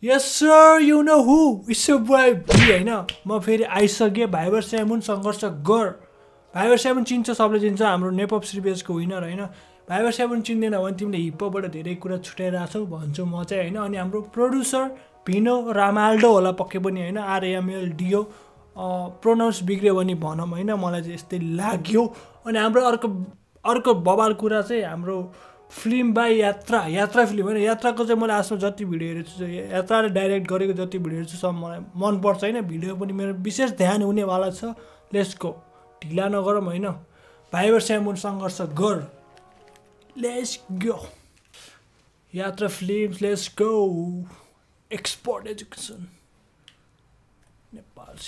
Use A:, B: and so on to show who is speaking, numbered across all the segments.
A: Yes sir, you know who? It's your boy V हैन म फेरि आइसके भाइबर साइमन संघर्ष गर भाइबर साइमन चिन्छ सबले चिन्छ हाम्रो नेपअप सिरिजको विनर हैन भाइबर साइमन चिन्दैन भने तिमीले हिपहपबाट धेरै कुरा छुटाइराछौ भन्छु म चाहिँ हैन अनि हाम्रो प्रोड्युसर भिनो रामाल्डो होला पक्कै पनि हैन RAMLDO प्रोनाउन्स बिग्रियो भने भनम हैन मलाई चाहिँ यस्तै लाग्यो अनि हाम्रो अर्को बबाल कुरा चाहिँ हाम्रो फिल्म बाई यात्रा फिल्म हैन यात्राको चाहिँ मैले आजसम्म जति भिडियो हेरेको छु यात्राले डाइरेक्ट गरेको जति भिडियो हेरेको छु सब मलाई मन पर्छ हैन भिडियो पनि मेरो विशेष ध्यान हुनेवाला छ लेट्स गो ढिला नगरौँ हैन भाइबर साइमन संघर्ष गर let's go Yatra films let's go export education Nepal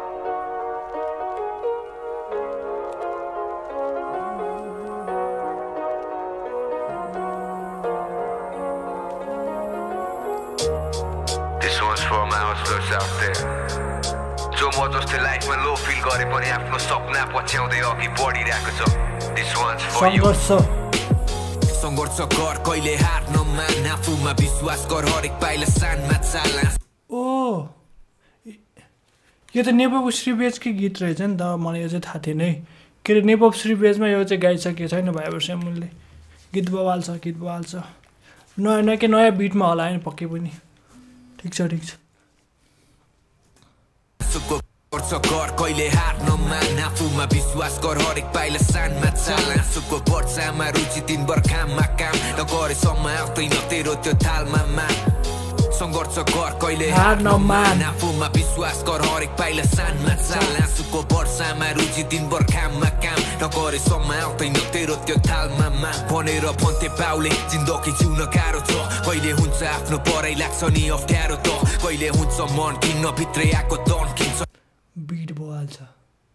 B: This one's for my hustlers out there. जो म जस्तै लाइफमा लो फिल गरे पनि आफ्नो सपना पछ्याउँदै अघि बढिरहेको छ. This one's for you.
C: संघर्ष गर कहिले हार नमान आफूमा विश्वास गर हरेक पाइला सानमा चाल.
A: ओ यो त नेपप श्रीबेजकै गीत रहेछ नि त मलाई यो चाहिँ थाहा थिएन है के अरे नेपप श्रीबेजमा यो चाहिँ गाइसकेको छैन भाइबर साइमनले गीत बवाल छ नयाँ बिटमा होला हैन पक्कै पनि ठीक छ
C: संघर्ष गर कहिले हार नमान आफूमा विश्वास गर हरेक पाइला सानमा चाल. आँसुको वर्षामा रुचि दिनभर काममा काम नगरेसम्म आउँदैन तेरो त्यो थालमा मान. संघर्ष गर कहिले हार नमान आफूमा विश्वास गर हरेक पाइला सानमा चाल. आँसुको वर्षामा रुचि दिनभर काममा काम नगरेसम्म आउँदैन तेरो त्यो थालमा मान. भनेर भन्थे बाउले जिन्दगी जिउन गाह्रो छ कहिले हुन्छ आफ्नो पढाइ लाग्छ नि अप्ठ्यारो त कहिले हुन्छ मन किन्न भित्रै आएको दन किन्छ.
A: बिट बवाल छ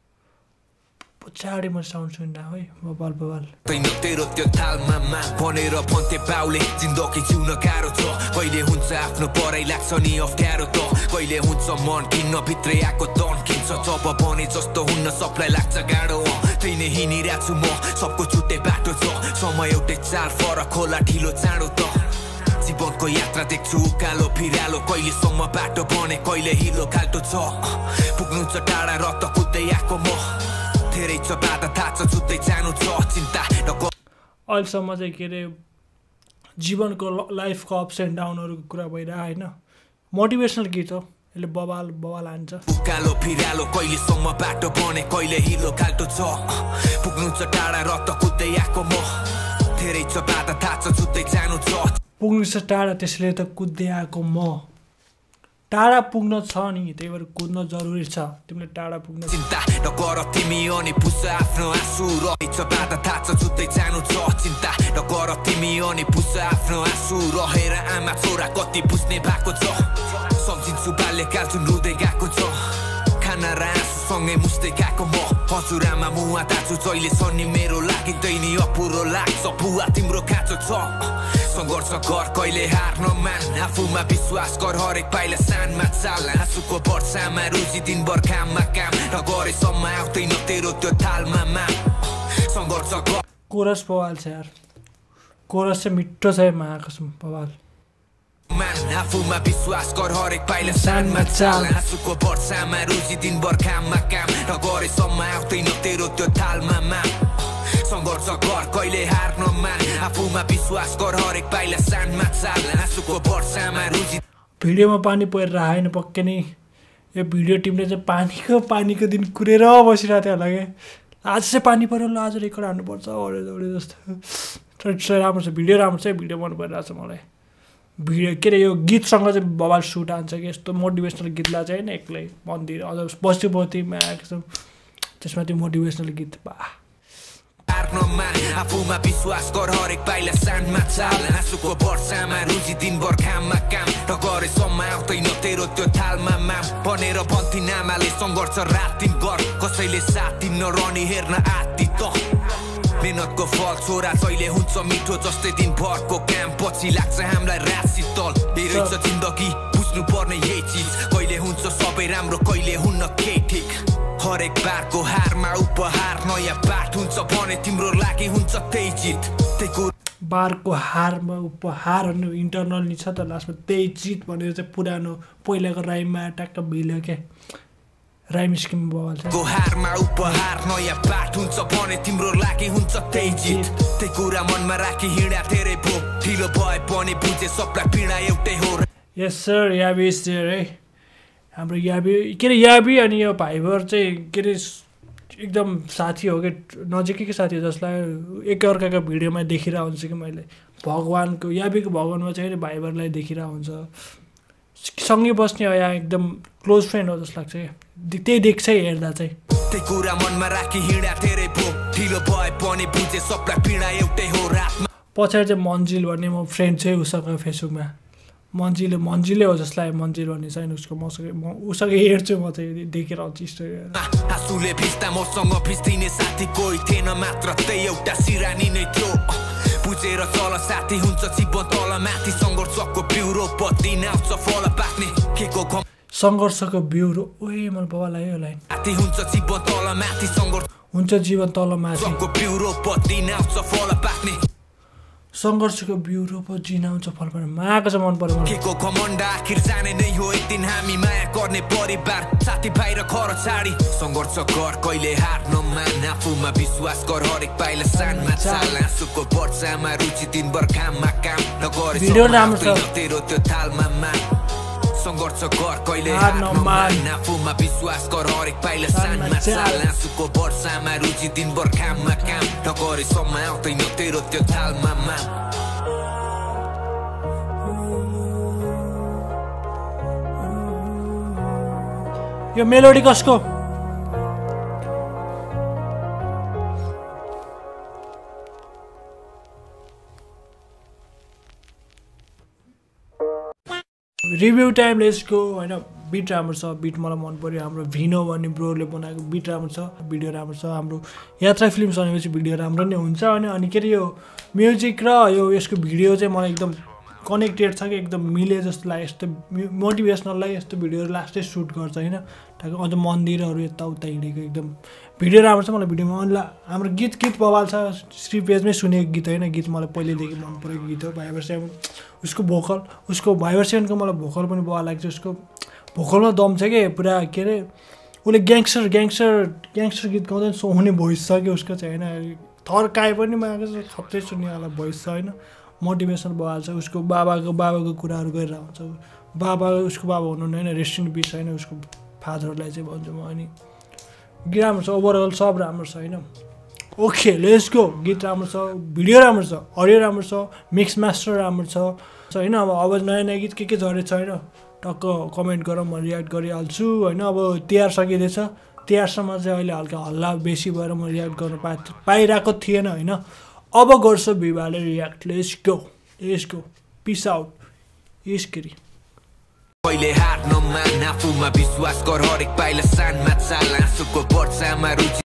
A: पछाडि म साउन्ड सुन्दा है बवाल
C: तेरो त्यो थालमा मान. भनेर भन्थे बाउले जिन्दगी जिउन गाह्रो छ कहिले हुन्छ आफ्नो पढाइ लाग्छ नि अप्ठ्यारो त कहिले हुन्छ मन किन्न भित्रै आएको दन किन्छ. जब भने जस्तो हुन्न सबलाई लाग्छ गाह्रो त्यही नै हिँडिरहेको छु म सबको छुट्टै बाटो छ समय एउटै चाल फरक होला ढिलो चाँडो त जीवनको यात्रा देख्छु उकालो फिरालो कहिलेसम्म बाटो बने कहिले हिलो खाल्टो छ पुग्नु छ टाढा रक्त कुद्दै आएको म धेरै छ बाधा थाहा छ छुट्टै जानु छ चिन्ता
A: अहिलेसम्म चाहिँ के अरे जीवनको लाइफको अप्स एन्ड डाउनहरूको कुरा भइरहेको होइन मोटिभेसनल गीत हो यसले बवाल हान्छ.
C: उकालो फिरालो कहिलेसम्म बाटो बने कहिले हिलो खाल्टो छ पुग्नु छ टाढा रक्त कुद्दै आएको म धेरै छ बाधा थाहा छ छुट्टै जानु छ
A: पुग्नु छ टाढा त्यसले त कुद्दै आएको म टाढा पुग्न छ नि त्यही भएर कुद्न जरुरी छ तिमीले टाढा पुग्न
C: चिन्ता नगर तिमी अनि पुछ आफ्नो आँसु रहेछ बाधा थाहा छ छुट्टै जानु छ चिन्ता नगर तिमी अनि पुछ आफ्नो आँसु रहेर आमा छोरा कति बुझ्ने भएको छ सम्झिन्छु बाल्यकाल जुन रुँदै गएको छ खाना र आँसुसँगै मुस्दै गएको म हजुरआमा मुवा दाजु जहिले सनी मेरो लागि दैनी अपुरो लाग्छ बुवा तिम्रो काँचो छ. संघर्ष गर कहिले हार नमान आफूमा विश्वास गर हरेक पाइला सानमा चाल. आँसुको वर्षामा रुचि दिनभर काममा काम नगरेसम्म आउँदैन तेरो त्यो थालमा मान. संघर्ष गर
A: कोरस बवाल छ यार कोरस चाहिँ मिठो छ महाकसम बवाल
C: आफूमा विश्वास गर हरेक पाइला सानमा चाल. आँसुको वर्षामा रुचि दिनभर काममा काम नगरेसम्म आउँदैन तेरो त्यो थालमा मान. संघर्ष गर कहिले हार नमान आफूमा विश्वास गर हरेक पाइला सानमा चाल. आँसुको वर्षामा रुचि
A: भिडियोमा पानी परेर आएन पक्कै नै यो भिडियो टिमले चाहिँ पानीको दिन कुरेर बसिरहेको थियो होला क्या आज चाहिँ पानी पऱ्यो ल आज रेकर्ड हान्नुपर्छ ओरे जस्तो राम्रो छ भिडियो मन परिरहेको छ मलाई भिडियो के अरे यो गीतसँग चाहिँ बवाल सुट हान्छ कि यस्तो मोटिभेसनल गीतलाई चाहिँ होइन एक्लै मन्दिर अझ बस्तीमा त्यसमा त्यो मोटिभेसनल गीत बा
C: आफूमा विश्वास गर हरेक पाइला सानमा चाल. आँसुको वर्षामा रुचि दिनभर काममा काम नगरेसम्म आउँदैन तेरो त्यो थालमा मान. भनेर भन्थिन् आमाले संघर्ष रात दिन गर कसैले साथ दिन नरहने हेर्न आती त मेहनतको फल छोरा जहिले हुन्छ मिठो जस्तै दिनभरको काम पछि लाग्छ हामीलाई रात शीतल धेरै छ जिन्दगी बुझ्नु पर्ने यही चिज कहिले हुन्छ सबै राम्रो कहिले हुन्न केही ठिक हरेक बारको हारमा उपहार नयाँ पाठ हुन्छ भने तिम्रो लागि हुन्छ त्यही जित त्यही
A: बारको हारमा उपहार भन्ने इन्टरनल नि छ त लास्टमा त्यही चित भनेर चाहिँ पुरानो पहिलाको राइममा ट्याक्क मिल्यो क्या राइम स्किम बवाल छ
C: गोहारमा उपहार नयाँ पाठ हुन्छ भने तिम्रो लागि हुन्छ त्यही जित त्यही कुरा मनमा राखी हिँडा धेरै भो ढिलो भए पनि बुझे सबलाई पीडा एउटै हो
A: यस सर याबी इज देयर है हाम्रो याबी के अरे याबी अनि यो भाइबर चाहिँ के अरे एकदम साथी हो कि नजिकै साथी हो जसलाई एकअर्काको भिडियोमा देखिरहेको हुन्छु कि मैले भगवानको याबीको भगवानमा चाहिँ भाइबरलाई देखिरहेको हुन्छ सँगै बस्ने हो या एकदम क्लोज फ्रेन्ड हो जस्तो लाग्छ त्यही देख्छ हेर्दा चाहिँ
C: त्यही कुरा मनमा राखी हिँडा धेरै भो ढिलो भए पनि बुझे सबलाई पीडा एउटै हो रातमा
A: पछाडि चाहिँ मन्जिल भन्ने म फ्रेन्ड चाहिँ उसँग फेसबुकमा मन्जिलै हो जसलाई मन्जिल भन्ने छैन उसको उसँग हेर्छु म चाहिँ देखेर आउँछु स्टोरी
C: आँसुले भिज्दा मसँग भिज्दिने साथी कोही थिएन मात्र त्यही एउटा सिरानी नै थियो बुझेर चल साथी हुन्छ जीवन तल माथि सङ्घर्षको बिउ रोपति आउँछ फल पाक्ने केको
A: सङ्घर्षको बिउ ओए मलाई बाबा लाग्यो लाइन
C: साथी हुन्छ जीवन तल माथि सङ्घर्ष
A: हुन्छ जीवन तल माथि
C: बिउ रोपति आउँछ फल पाक्ने
A: सङ्घर्षको बिउ रोप जिनाउँछ फल पाक्ने मायाको चाहिँ मन पर्यो
C: केको घमण्ड आखिर जाने नै हो एक दिन हामी माया गर्ने परिवार साथीभाइ र घर छाडी सङ्घर्ष गर कहिले हार नमान आफूमा विश्वास गर हरेक पाइला सानमा चाल आँसुको वर्षामा रुचि दिनभर काममा काम नगरे
A: भिडियो राम्रो छ
C: तेरो त्यो थालमा मान सङ्घर्ष गर कहिले हार नमान आफूमा विश्वास गर हरेक पाइला सानमा चाल आँसुको वर्षामा रुचि दिनभर काममा काम नगरे समय आउँदैन तेरो त्यो थालमा मान
A: यो मेलोडी कसको रिभ्यू टाइम लेट्सको होइन बिट राम्रो छ बिट मलाई मन पर्यो हाम्रो भिनो भन्ने ब्रोले बनाएको बिट राम्रो छ भिडियो राम्रो छ हाम्रो यात्रा फिल्म भनेपछि भिडियो राम्रो नै हुन्छ अनि के अरे यो म्युजिक र यो यसको भिडियो चाहिँ मलाई एकदम कनेक्टेड छ कि एकदम मिले जस्तो लाग्यो यस्तो मोटिभेसनललाई यस्तो भिडियोहरू लास्टै सुट गर्छ होइन ठ्याक्क अझ मन्दिरहरू यताउता हिँडेको एकदम भिडियो राम्रो छ मलाई भिडियोमा हाम्रो गीत बवाल छ श्री पेजमै सुनेको गीत होइन गीत मलाई पहिल्यैदेखि मन परेको गीत हो भाइबर सेभेन उसको भोकल उसको भाइबर सेभेनको मलाई भोकल पनि बवाल लाग्छ उसको भोकलमा दम छ कि पुरा के अरे उसले ग्याङ्स्टर गीत गाउँदैन सुहाउने भोइस छ कि उसको चाहिँ होइन थर्काए पनि मागेको खप्दै सुन्नेवाला भोइस छ होइन मोटिभेसन बवाल छ उसको बाबाको कुराहरू गरेर आउँछ उसको बाबा हुनुहुन्न होइन रेस्ट इन पिस होइन उसको फादरहरूलाई चाहिँ भन्छु म अनि गीत राम्रो छ ओभरअल सब राम्रो छ होइन ओके लेट्स गो गीत राम्रो छ भिडियो राम्रो छ अडियो राम्रो छ मिक्स मास्टर राम्रो छ होइन अब नयाँ गीत के झरेछ होइन टक्क कमेन्ट गर म रियाक्ट गरिहाल्छु होइन अब तिहार सकिँदैछ तिहारसम्म चाहिँ अहिले हल्का हल्ला बेसी भएर म रियाक्ट गर्न पाइरहेको थिएन होइन अब गर्छ भिभाले react let's go peace out इस्करी
C: कहिले हार नमान आफूमा विश्वास गर हरेक पाइला सानमा चाल आँसुको वर्षामा रुचि